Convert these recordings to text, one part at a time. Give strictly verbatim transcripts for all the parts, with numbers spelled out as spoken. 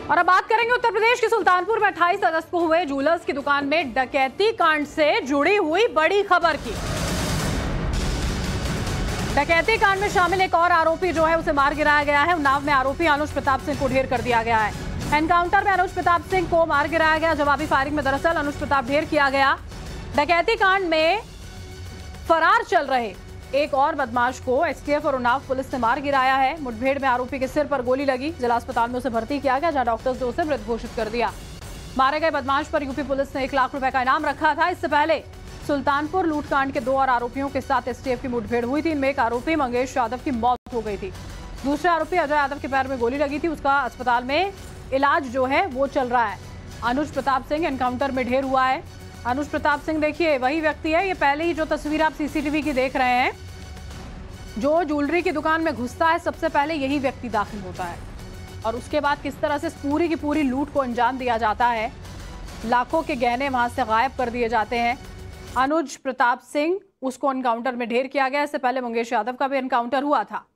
और अब बात करेंगे उत्तर प्रदेश के सुल्तानपुर में अट्ठाईस अगस्त को हुए जूलर्स की दुकान में डकैती कांड से जुड़ी हुई बड़ी खबर की। डकैती कांड में शामिल एक और आरोपी जो है उसे मार गिराया गया है। उन्नाव में आरोपी अनुज प्रताप सिंह को ढेर कर दिया गया है। एनकाउंटर में अनुज प्रताप सिंह को मार गिराया गया। जवाबी फायरिंग में दरअसल अनुज प्रताप ढेर किया गया। डकैती कांड में फरार चल रहे एक और बदमाश को एसटीएफ और उन्नाव पुलिस ने मार गिराया है। मुठभेड़ में आरोपी के सिर पर गोली लगी। जिला अस्पताल में उसे भर्ती किया गया, जहां डॉक्टर्स ने उसे मृत घोषित कर दिया। मारे गए बदमाश पर यूपी पुलिस ने एक लाख रुपए का इनाम रखा था। इससे पहले सुल्तानपुर लूटकांड के दो और आरोपियों के साथ एसटीएफ की मुठभेड़ हुई थी। इनमें एक आरोपी मंगेश यादव की मौत हो गई थी। दूसरे आरोपी अजय यादव के पैर में गोली लगी थी। उसका अस्पताल में इलाज जो है वो चल रहा है। अनुज प्रताप सिंह एनकाउंटर में ढेर हुआ है। अनुज प्रताप सिंह देखिए वही व्यक्ति है। ये पहले ही जो तस्वीर आप सीसीटीवी की देख रहे हैं, जो ज्वेलरी की दुकान में घुसता है सबसे पहले यही व्यक्ति दाखिल होता है और उसके बाद किस तरह से पूरी की पूरी लूट को अंजाम दिया जाता है। लाखों के गहने वहां से गायब कर दिए जाते हैं। अनुज प्रताप सिंह उसको एनकाउंटर में ढेर किया गया। इससे पहले मंगेश यादव का भी एनकाउंटर हुआ था।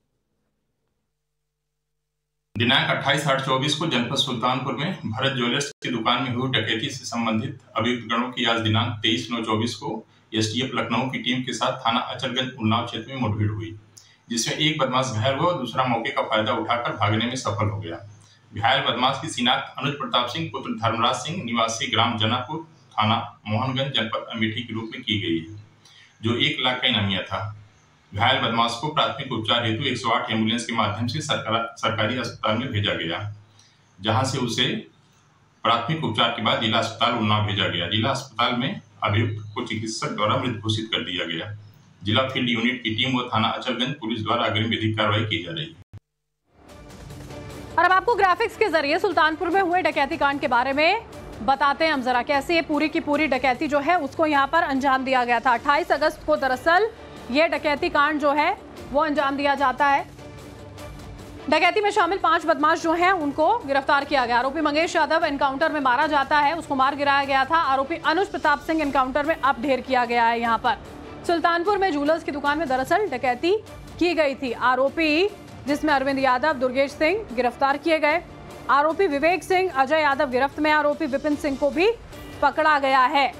दिनांक अट्ठाईस आठ चौबीस को जनपद सुल्तानपुर में भरत ज्वेलर्स की दुकान में हुई डकैती से संबंधित अभियुक्त गणों की आज दिनांक तेईस नौ चौबीस को एसटीएफ लखनऊ की टीम के साथ थाना अचलगंज उन्नाव क्षेत्र में मुठभेड़ हुई, जिसमें एक बदमाश घायल हुआ और दूसरा मौके का फायदा उठाकर भागने में सफल हो गया। घायल बदमाश की शिनाख्त अनुज प्रताप सिंह पुत्र धर्मराज सिंह निवासी ग्राम जनापुर थाना मोहनगंज जनपद अमेठी के रूप में की गई है, जो एक लाख का इनामिया था। घायल बदमाश को प्राथमिक उपचार हेतु एक सौ आठ एम्बुलेंस के माध्यम से सरकार, सरकारी अस्पताल में भेजा गया, जहां से उसे प्राथमिक उपचार के बाद जिला अस्पताल उन्नाव भेजा गया। जिला अस्पताल में अभियुक्त को चिकित्सक द्वारा मृत घोषित कर दिया गया। जिला फील्ड यूनिट की टीम व थाना अचलगंज पुलिस द्वारा अग्रिम विधिक कार्रवाई की जा रही है। और अब आपको ग्राफिक्स के जरिए सुल्तानपुर में हुए डकैती कांड के बारे में बताते हैं हम जरा, कैसे ये पूरी की पूरी डकैती जो है उसको यहाँ पर अंजाम दिया गया था। अट्ठाईस अगस्त को दरअसल ये डकैती कांड जो है वो अंजाम दिया जाता है। डकैती में शामिल पांच बदमाश जो हैं उनको गिरफ्तार किया गया। आरोपी मंगेश यादव एनकाउंटर में मारा जाता है, उसको मार गिराया गया था। आरोपी अनुज प्रताप सिंह एनकाउंटर में अब ढेर किया गया है। यहाँ पर सुल्तानपुर में ज्वेलर्स की दुकान में दरअसल डकैती की गई थी। आरोपी जिसमें अरविंद यादव, दुर्गेश सिंह गिरफ्तार किए गए। आरोपी विवेक सिंह, अजय यादव गिरफ्त में। आरोपी विपिन सिंह को भी पकड़ा गया है।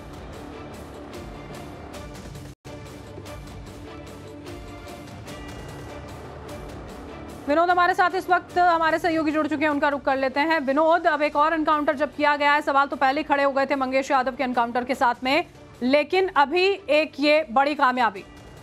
विनोद हमारे साथ इस वक्त हमारे सहयोगी जुड़ चुके हैं, उनका रुख कर लेते हैं। विनोद, अब एक और एनकाउंटर जब किया गया है, सवाल तो पहले खड़े हो गए थे मंगेश यादव के एनकाउंटर के साथ में, लेकिन अभी एक ये बड़ी कामयाबी।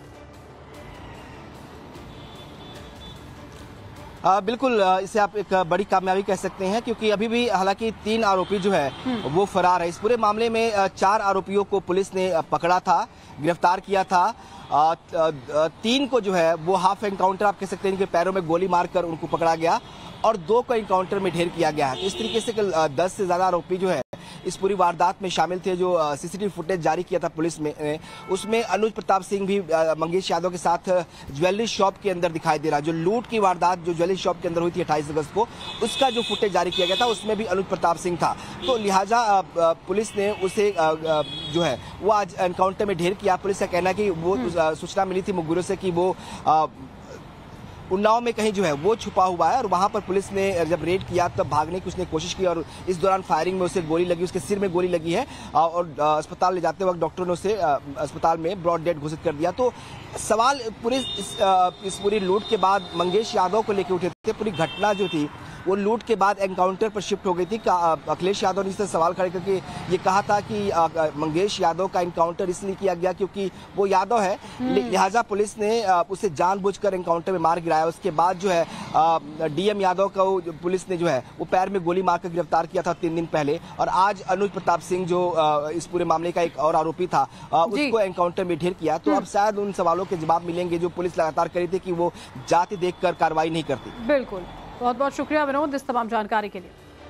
आ, बिल्कुल, इसे आप एक बड़ी कामयाबी कह सकते हैं, क्योंकि अभी भी हालांकि तीन आरोपी जो है वो फरार है। इस पूरे मामले में चार आरोपियों को पुलिस ने पकड़ा था, गिरफ्तार किया था। आ, आ, तीन को जो है वो हाफ एनकाउंटर आप कह सकते हैं, इनके पैरों में गोली मारकर उनको पकड़ा गया और दो को एनकाउंटर में ढेर किया गया है। इस तरीके से दस से ज्यादा आरोपी जो है इस पूरी वारदात में शामिल थे। जो सीसीटीवी फुटेज जारी किया था पुलिस में, उसमें अनुज प्रताप सिंह भी मंगेश यादव के साथ ज्वेलरी शॉप के अंदर दिखाई दे रहा। जो लूट की वारदात जो ज्वेलरी शॉप के अंदर हुई थी अट्ठाईस अगस्त को, उसका जो फुटेज जारी किया गया था उसमें भी अनुज प्रताप सिंह था। तो लिहाजा पुलिस ने उसे जो है वो आज एनकाउंटर में ढेर किया। पुलिस का कहना है कि वो सूचना मिली थी मुखबिरों से कि वो उन्नाव में कहीं जो है वो छुपा हुआ है और वहां पर पुलिस ने जब रेड किया तब भागने की उसने कोशिश की और इस दौरान फायरिंग में उसे गोली लगी, उसके सिर में गोली लगी है और अस्पताल ले जाते वक्त डॉक्टरों ने उसे अस्पताल में ब्रॉड डेड घोषित कर दिया। तो सवाल पूरी इस, इस पूरी लूट के बाद मंगेश यादव को लेकर उठे थे। पूरी घटना जो थी वो लूट के बाद एनकाउंटर पर शिफ्ट हो गई थी। अखिलेश यादव ने इससे सवाल खड़े करके ये कहा था कि मंगेश यादव का एनकाउंटर इसलिए किया गया क्योंकि वो यादव है, लिहाजा पुलिस ने उसे जानबूझकर एनकाउंटर में मार गिराया। उसके बाद जो है डीएम यादव को पुलिस ने जो है वो पैर में गोली मारकर गिरफ्तार किया था तीन दिन पहले। और आज अनुज प्रताप सिंह जो इस पूरे मामले का एक और आरोपी था, उसको एनकाउंटर में ढेर किया। तो अब शायद उन सवालों के जवाब मिलेंगे जो पुलिस लगातार करी थी कि वो जाति देखकर कार्रवाई नहीं करती। बिल्कुल, बहुत बहुत शुक्रिया विनोद इस तमाम जानकारी के लिए।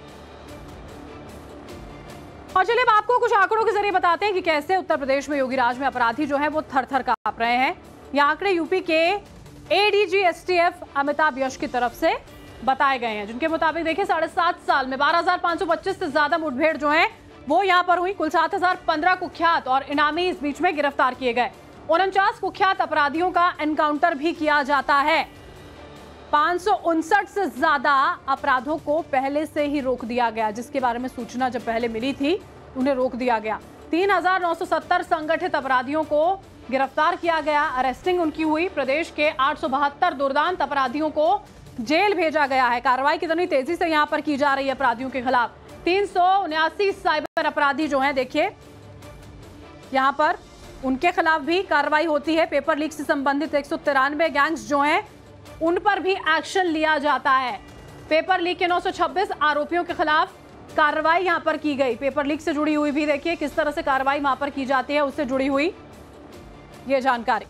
और चलिए अब आपको कुछ आंकड़ों के जरिए बताते हैं कि कैसे उत्तर प्रदेश में योगी राज में अपराधी जो है वो थर थर कांप रहे हैं। ये आंकड़े यूपी के एडीजी एसटीएफ अमिताभ यश की तरफ से बताए गए हैं, जिनके मुताबिक देखिए साढ़े सात साल में बारह हजार पांच सौ पच्चीस से ज्यादा मुठभेड़ जो है वो यहाँ पर हुई। कुल सात हजार पंद्रह कुख्यात और इनामी इस बीच में गिरफ्तार किए गए। उनचास कुख्यात अपराधियों का एनकाउंटर भी किया जाता है। पाँच सौ उनसठ से ज्यादा अपराधों को पहले से ही रोक दिया गया, जिसके बारे में सूचना जब पहले मिली थी उन्हें रोक दिया गया। तीन हजार नौ सौ सत्तर संगठित अपराधियों को गिरफ्तार किया गया, अरेस्टिंग उनकी हुई। प्रदेश के आठ सौ बहत्तर दुर्दांत अपराधियों को जेल भेजा गया है। कार्रवाई कितनी तेजी से यहाँ पर की जा रही है अपराधियों के खिलाफ। तीन सौ उन्यासी साइबर अपराधी जो हैं, देखिए यहाँ पर उनके खिलाफ भी कार्रवाई होती है। पेपर लीक से संबंधित एक सौ तिरानवे गैंग्स जो हैं उन पर भी एक्शन लिया जाता है। पेपर लीक के नौ सौ छब्बीस आरोपियों के खिलाफ कार्रवाई यहां पर की गई। पेपर लीक से जुड़ी हुई भी देखिए किस तरह से कार्रवाई वहां पर की जाती है, उससे जुड़ी हुई ये जानकारी।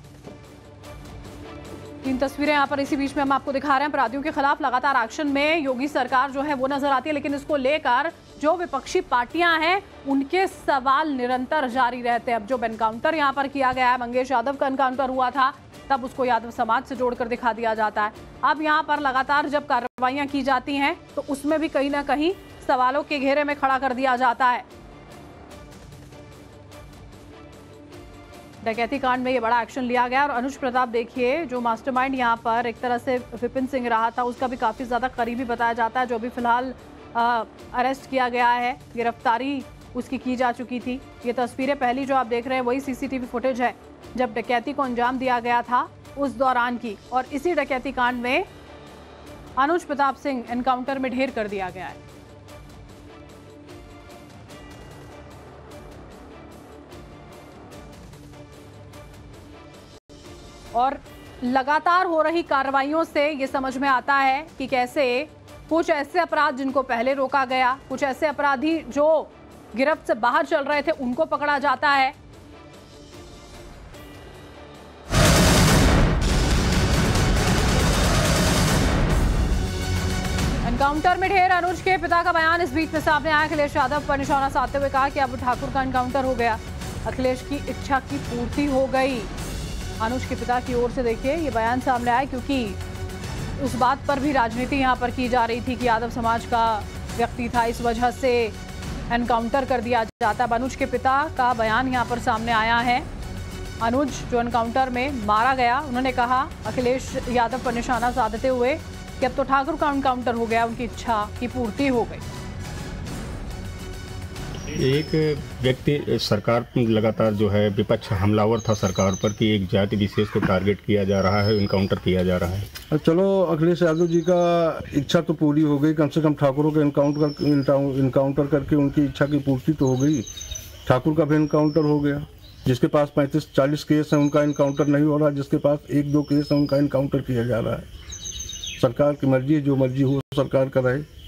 तीन तस्वीरें यहां पर इसी बीच में हम आपको दिखा रहे हैं। अपराधियों के खिलाफ लगातार एक्शन में योगी सरकार जो है वो नजर आती है, लेकिन इसको लेकर जो विपक्षी पार्टियां हैं उनके सवाल निरंतर जारी रहते हैं। अब जो एनकाउंटर यहां पर किया गया है, मंगेश यादव का एनकाउंटर हुआ था, तब उसको यादव समाज से जोड़कर दिखा दिया जाता है। अब यहां पर लगातार जब कार्रवाइयां की जाती हैं तो उसमें भी कहीं ना कहीं सवालों के घेरे में खड़ा कर दिया जाता है। डकैती कांड में ये बड़ा एक्शन लिया गया और अनुज प्रताप देखिए जो मास्टरमाइंड यहाँ पर एक तरह से विपिन सिंह रहा था, उसका भी काफ़ी ज़्यादा करीबी बताया जाता है, जो भी फिलहाल अरेस्ट किया गया है, गिरफ्तारी उसकी की जा चुकी थी। ये तस्वीरें पहली जो आप देख रहे हैं वही सीसीटीवी फुटेज है जब डकैती को अंजाम दिया गया था उस दौरान की, और इसी डकैती कांड में अनुज प्रताप सिंह एनकाउंटर में ढेर कर दिया गया है। और लगातार हो रही कार्रवाइयों से ये समझ में आता है कि कैसे कुछ ऐसे अपराध जिनको पहले रोका गया, कुछ ऐसे अपराधी जो गिरफ्त से बाहर चल रहे थे, उनको पकड़ा जाता है। एनकाउंटर में ढेर, अनुज के पिता का बयान इस बीच में सामने आया। अखिलेश यादव पर निशाना साधते हुए कहा कि अब ठाकुर का एनकाउंटर हो गया, अखिलेश की इच्छा की पूर्ति हो गई। अनुज के पिता की ओर से देखिए ये बयान सामने आया, क्योंकि उस बात पर भी राजनीति यहाँ पर की जा रही थी कि यादव समाज का व्यक्ति था, इस वजह से एनकाउंटर कर दिया जाता। अब अनुज के पिता का बयान यहाँ पर सामने आया है। अनुज जो एनकाउंटर में मारा गया, उन्होंने कहा अखिलेश यादव पर निशाना साधते हुए कि अब तो ठाकुर का एनकाउंटर हो गया, उनकी इच्छा की पूर्ति हो गई। एक व्यक्ति सरकार लगातार जो है विपक्ष हमलावर था सरकार पर कि एक जाति विशेष को टारगेट किया जा रहा है, इनकाउंटर किया जा रहा है। चलो अखिलेश यादव जी का इच्छा तो पूरी हो गई, कम से कम ठाकुरों के इनकाउंटर इनकाउंटर करके उनकी इच्छा की पूर्ति तो हो गई। ठाकुर का भी इनकाउंटर हो गया। जिसके पास पैंतीस चालीस केस है उनका इनकाउंटर नहीं हो रहा, जिसके पास एक दो केस है उनका इनकाउंटर किया जा रहा है। सरकार की मर्जी, जो मर्जी हो सरकार कराए।